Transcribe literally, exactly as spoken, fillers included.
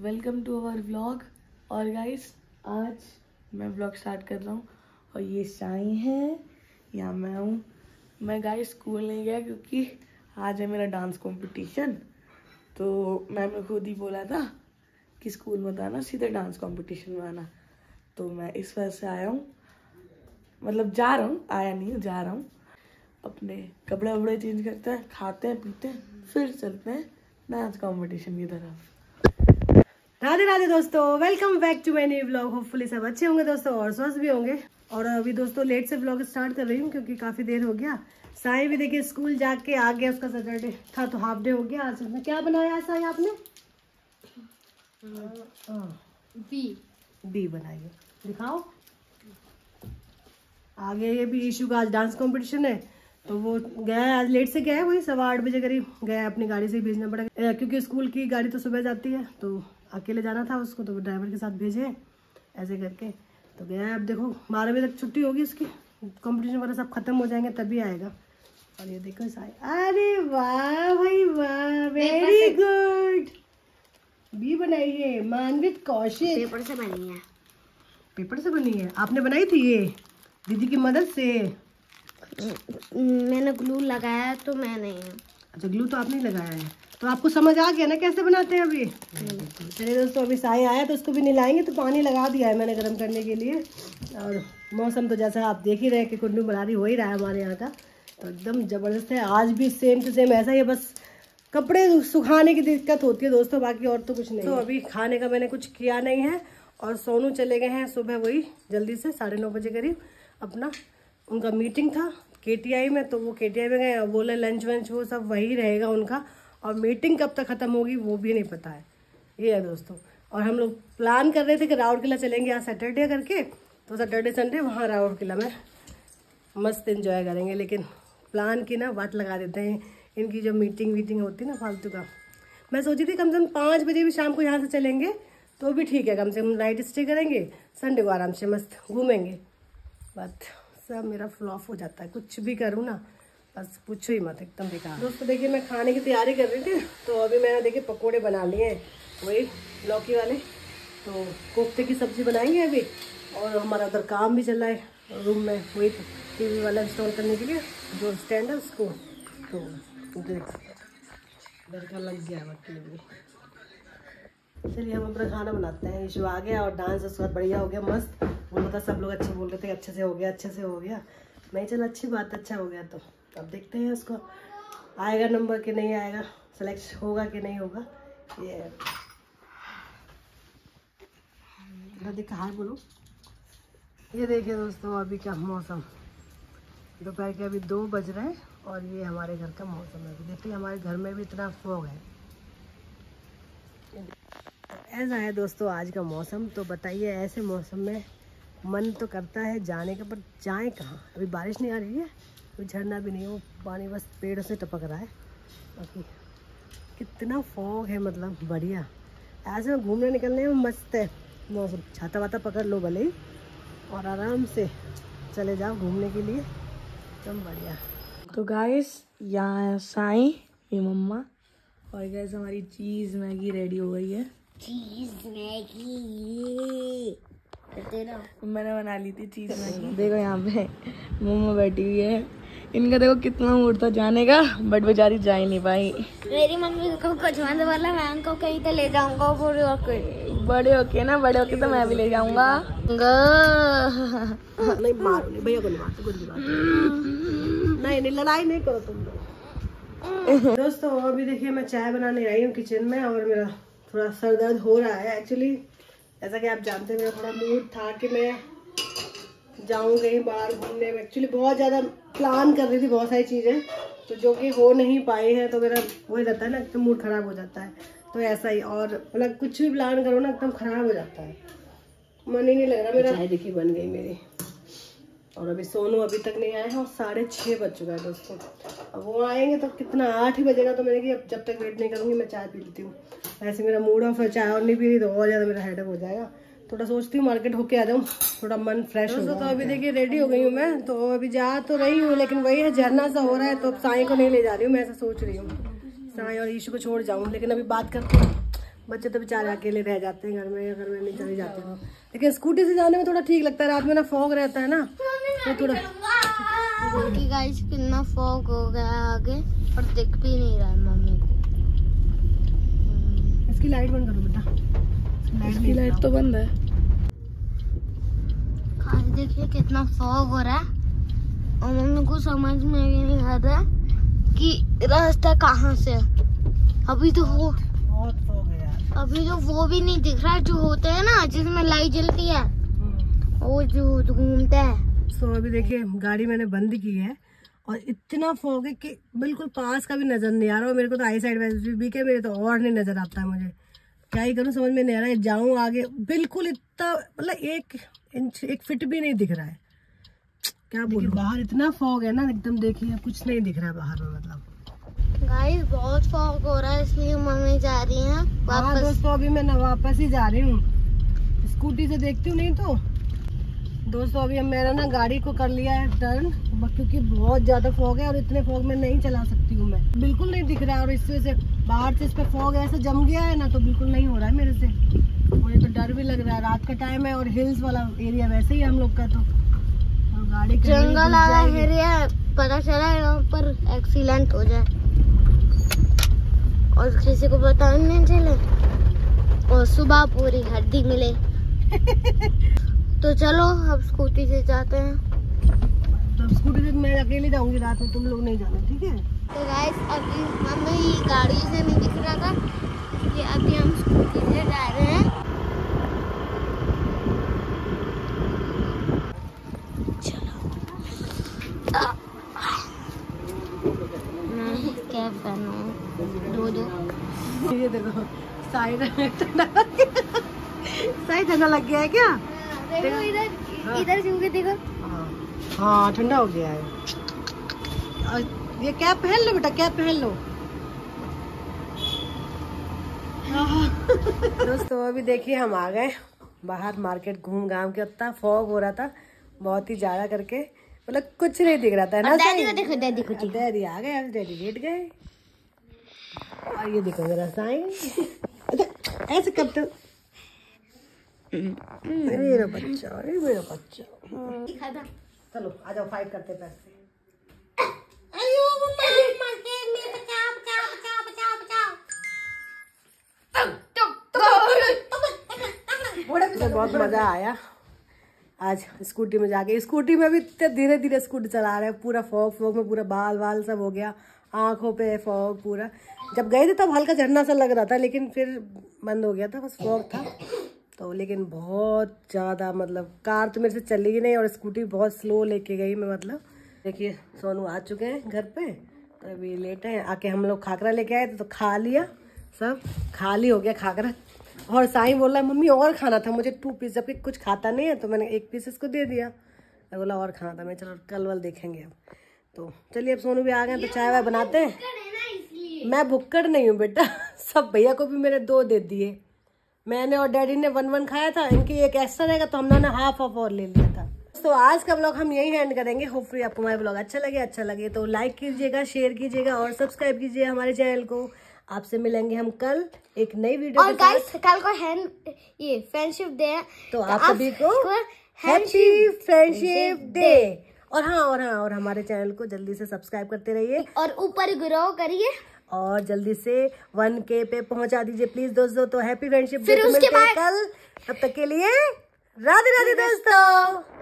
Welcome to our vlog. और guys आज मैं व्लॉग स्टार्ट कर रहा हूँ और ये साई है, या मैं हूँ। मैं गाइस स्कूल नहीं गया क्योंकि आज है मेरा डांस कंपटीशन। तो मैम ने खुद ही बोला था कि स्कूल मत आना, सीधे डांस कंपटीशन में आना। तो मैं इस वजह से आया हूँ, मतलब जा रहा हूँ, आया नहीं हूँ, जा रहा हूँ। अपने कपड़े वपड़े चेंज करते हैं, खाते हैं, पीते हैं, फिर चलते हैं डांस कंपटीशन की तरफ। राधे राधे दोस्तों, welcome back to my new vlog. Hopefully सब अच्छे होंगे दोस्तों और स्वस्थ भी होंगे। और अभी दोस्तों लेट से व्लॉग स्टार्ट कर रही हूँ क्योंकि काफी देर हो गया। साई भी देखिए स्कूल जाके आ गया, उसका सैटरडे था तो हाफ डे हो गया। आज उसने क्या बनाया साई आपने? बी बी बनाई है, दिखाओ। आगे ये भी इशू का आज डांस कंपटीशन है तो वो गया है, आज लेट से गया है, वही सवा आठ बजे करीब गया है। अपनी गाड़ी से ही भेजना पड़ा क्योंकि स्कूल की गाड़ी तो सुबह जाती है, तो अकेले जाना था उसको, तो ड्राइवर के साथ भेजे ऐसे करके तो गया है। अब देखो बारह बजे तक छुट्टी होगी उसकी, कंपटीशन वगैरह सब खत्म हो जाएंगे तभी आएगा। और ये देखो साई, अरे वाह भाई वाह, वेरी गुड। बी बनाई है मानवित कौशिक, पेपर से बनी है। पेपर से बनी है, आपने बनाई थी ये दीदी की मदद से? मैंने ग्लू लगाया तो मैं नहीं हूँ। अच्छा, ग्लू तो आपने ही लगाया है, तो आपको समझ आ गया ना कैसे बनाते हैं अभी? चलिए दोस्तों, अभी साई आया तो उसको भी नहलाएंगे, तो पानी लगा दिया है मैंने गर्म करने के लिए। और मौसम तो जैसा आप देख ही रहे हैं कि कुंडू बरारी हो ही रहा है हमारे यहाँ का, तो एकदम ज़बरदस्त है। आज भी सेम टू सेम ऐसा ही है, बस कपड़े सुखाने की दिक्कत होती है दोस्तों, बाकी और तो कुछ नहीं। तो अभी खाने का मैंने कुछ किया नहीं है और सोनू चले गए हैं सुबह वही जल्दी से साढ़े नौ बजे करीब। अपना उनका मीटिंग था केटीआई में, तो वो केटीआई में गए और बोले लंच वंच वो सब वही रहेगा उनका, और मीटिंग कब तक ख़त्म होगी वो भी नहीं पता है। ये है दोस्तों। और हम लोग प्लान कर रहे थे कि राउर किला चलेंगे आज सैटरडे करके, तो सैटरडे संडे वहाँ राउर किला में मस्त एंजॉय करेंगे। लेकिन प्लान की ना वाट लगा देते हैं, इनकी जो मीटिंग वीटिंग होती है ना फालतू का। मैं सोची थी कम से कम पाँच बजे भी शाम को यहाँ से चलेंगे तो भी ठीक है, कम से कम नाइट स्टे करेंगे, संडे को आराम से मस्त घूमेंगे। बट सब मेरा फ्लॉप हो जाता है, कुछ भी करूँ ना बस पूछो ही मत, एकदम बेकार। दोस्तों देखिए मैं खाने की तैयारी कर रही थी, तो अभी मैंने देखिए पकोड़े बना लिए हैं, वही लौकी वाले। तो कोफ्ते की सब्जी बनाएंगे अभी, और हमारा उधर काम भी चल रहा है रूम में, वही टीवी वाला इंस्टॉल करने के लिए जो स्टैंड है उसको। तो घर का लग गया वक्त के लिए। चलिए हम अपना खाना बनाते हैं। इशू आ गया और डांस उसके बाद बढ़िया हो गया, मस्त। बोल रहा था सब लोग अच्छे बोल रहे थे, अच्छे से हो गया, अच्छे से हो गया। मैं चल अच्छी बात, अच्छा हो गया। तो अब देखते हैं उसको आएगा नंबर कि नहीं आएगा, सेलेक्ट होगा कि नहीं होगा। ये देखा हाय बोलो। ये देखिए दोस्तों अभी का मौसम, दोपहर के अभी दो बज रहे हैं और ये हमारे घर का मौसम है। अभी देखिए हमारे घर में भी इतना फॉग है। ऐसा है दोस्तों आज का मौसम। तो बताइए ऐसे मौसम में मन तो करता है जाने का, पर जाएं कहाँ? अभी बारिश नहीं आ रही है, कोई झरना भी नहीं है, वो पानी बस पेड़ों से टपक रहा है। बाकी कितना फॉग है, मतलब बढ़िया। ऐसे में घूमने निकलने में मस्त है मौसम। छाता वाता पकड़ लो भले ही और आराम से चले जाओ घूमने के लिए, एकदम बढ़िया। तो गाइस यहाँ साई, ये मम्मा, और गाइस हमारी चीज़ मैगी रेडी हो गई है। चीज मैगी ना मैंने बना ली थी चीज़ मैगी। देखो यहाँ पे मम्मा बैठी हुई है, इनका देखो कितना मूड था जाने का, बट बेचारी जा ही नहीं पाई। मेरी मम्मी को कुछ मत वाला, मैं उनको कहीं तो ले जाऊंगा पूरे होके। बड़े होके ना, बड़े होके तो मैं भी ले जाऊंगा। नहीं मारो नहीं भैया को, नहीं मारते, कुछ भी बात नहीं, नहीं लड़ाई नहीं करो तुम लोग। दोस्तों अभी देखिए मैं चाय बनाने आई हूँ किचन में, और मेरा थोड़ा सर दर्द हो रहा है एक्चुअली। जैसा कि आप जानते हैं मेरा थोड़ा मूड था कि मैं जाऊँ कहीं बाहर घूमने में। एक्चुअली बहुत ज़्यादा प्लान कर रही थी बहुत सारी चीज़ें, तो जो कि हो नहीं पाई हैं, तो मेरा वही रहता है ना, एकदम मूड ख़राब हो जाता है। तो ऐसा ही, और मतलब कुछ भी प्लान करो ना एकदम ख़राब हो जाता है, मन ही नहीं लग रहा मेरा। चाय देखिए बन गई मेरी, और अभी सोनू अभी तक नहीं आए हैं और साढ़े छः बज चुका है दोस्तों। अब वो आएंगे तो कितना आठ ही बजेगा, तो मैंने कि अब जब तक वेट नहीं करूँगी मैं चाय पी लेती हूँ। ऐसे मेरा मूड ऑफ है, चाय और नहीं पी रही तो और ज़्यादा मेरा हेडेक हो जाएगा। थोड़ा सोचती हूँ मार्केट होके आ जाऊँ, थोड़ा मन फ्रेश हो जाए। तो अभी देखिए रेडी हो गई हूँ मैं, तो अभी जा तो रही हूँ, लेकिन वही है झरना सा हो रहा है, तो अब साई को नहीं ले जा रही हूँ, मैं ऐसा सोच रही हूँ। साई और ईशू को छोड़ जाऊँ, लेकिन अभी बात करते हैं बच्चे तो बेचारे अकेले रह जाते हैं घर में, घर में नहीं चले जाते हो। लेकिन स्कूटी से जाने में थोड़ा ठीक लगता है, रात में ना फॉग रहता है ना तो थोड़ा। देखिए गाइस कितना फॉग हो गया आगे और दिख भी नहीं रहा है मम्मी को। इसकी लाइट बंद करो बेटा, इसकी लाइट तो बंद है। देखिए कितना फॉग हो रहा है और मम्मी को समझ में भी नहीं आ रहा कि रास्ता कहाँ से है। अभी तो वो बहुत फॉग है यार। अभी तो वो भी नहीं दिख रहा है जो होते हैं ना जिसमें लाइट जलती है, वो जो घूमता है। सो अभी देखिए गाड़ी मैंने बंद की है और इतना फॉग है कि बिल्कुल पास का भी नजर नहीं आ रहा। मेरे को तो आई साइड वैसे भी के मेरे तो और नहीं नजर आता है। मुझे क्या ही करूँ समझ में नहीं आ रहा है। जाऊँ आगे बिल्कुल इतना मतलब एक इंच एक फिट भी नहीं दिख रहा है। क्या बोलूं, बाहर इतना फॉग है ना एकदम, देखिए कुछ नहीं दिख रहा है बाहर में। मतलब गाइस बहुत फॉग हो रहा है इसलिए मम्मी जा रही हैं वापस। हाँ दोस्तों अभी मैं ना वापस ही जा रही हूँ, स्कूटी से देखती हूँ नहीं तो। दोस्तों अभी मेरा ना गाड़ी को कर लिया है टर्न, क्योंकि बहुत ज्यादा फॉग है और इतने फॉग में नहीं चला सकती हूँ मैं, बिल्कुल नहीं दिख रहा है। और इस वजह से बाहर से इस पे फॉग ऐसे जम गया है ना तो बिल्कुल नहीं हो रहा है मेरे से। मुझे तो डर भी लग रहा है, रात का टाइम है और हिल्स वाला एरिया वैसे ही हम लोग का, तो गाड़ी जंगल वाला एरिया, पता चला यहाँ पर एक्सीडेंट हो जाए और किसी को पता नहीं चले और सुबह पूरी हड्डी मिले। तो चलो अब स्कूटी से जाते हैं। तो स्कूटी से मैं अकेले जाऊंगी रात में, तुम लोग नहीं जाना, ठीक है? तो गाइस अभी हमें गाड़ी से नहीं दिख रहा था इसलिए अभी हम स्कूटी से जा रहे हैं। चलो मैं क्या पहनूं? दो दो ये देखो साइड सही ठंडा लग गया है क्या? देखो इधर इधर छू के देखो। हाँ ठंडा हो गया है। और ये कैप पहन लो बेटा, कैप पहन लो। दोस्तों अभी देखिए हम आ गए बाहर मार्केट घूम घाम के। उतना फॉग हो रहा था बहुत ही ज्यादा करके, मतलब कुछ नहीं दिख रहा था ना। डैडी को देखो, डैडी को देखो। डैडी आ गए, डैडी लेट गए। और ये देखो मेरा साइन ऐसे कब तो मेरा बच्चा, मेरा बच्चा। चलो आ जाओ फाइट करते पैसे। बहुत मजा आया आज स्कूटी में जाके। स्कूटी में भी धीरे धीरे स्कूटी चला रहे हैं, पूरा फॉग फॉग में पूरा बाल वाल सब हो गया, आंखों पे फॉग पूरा। जब गए थे तब हल्का झरना सा लग रहा था लेकिन फिर बंद हो गया था, बस फॉग था तो। लेकिन बहुत ज़्यादा मतलब कार तो मेरे से चली ही नहीं और स्कूटी बहुत स्लो लेके गई मैं। मतलब देखिए सोनू आ चुके हैं घर पे, तो अभी लेट हैं। आके हम लोग खाकरा लेके आए थे तो खा लिया, सब खाली हो गया खाकरा। और साई बोल रहा है मम्मी और खाना था मुझे टू पीस, जबकि कुछ खाता नहीं है तो मैंने एक पीस इसको दे दिया। मैं बोला और खाना था, मैं चलो कल वल देखेंगे अब। तो चलिए अब सोनू भी आ गए तो चाय वाय बनाते हैं। मैं भुक्कड़ नहीं हूँ बेटा, सब भैया को भी मेरे दो दे दिए। मैंने और डैडी ने वन वन खाया था, इनकी एक एक्स्ट्रा रहेगा तो हमने ना हाफ हाफ और ले लिया था। तो आज का ब्लॉग हम यही एंड करेंगे। होपफुली आपको हमारा ब्लॉग अच्छा लगे अच्छा लगे तो लाइक कीजिएगा, शेयर कीजिएगा और सब्सक्राइब कीजिए हमारे चैनल को। आपसे मिलेंगे हम कल एक नई वीडियो और गाइस कल को हैंड ये फ्रेंडशिप डे है तो आप सभी को हैप्पी फ्रेंडशिप डे। और हाँ और हाँ और हमारे चैनल को जल्दी से सब्सक्राइब करते रहिए और ऊपर ग्रो करिए और जल्दी से वन के पे पहुंचा दीजिए प्लीज दोस्तों। तो हैप्पी फ्रेंडशिप डे, फिर उसके बाद कल, तब तक के लिए राधे राधे दोस्तों।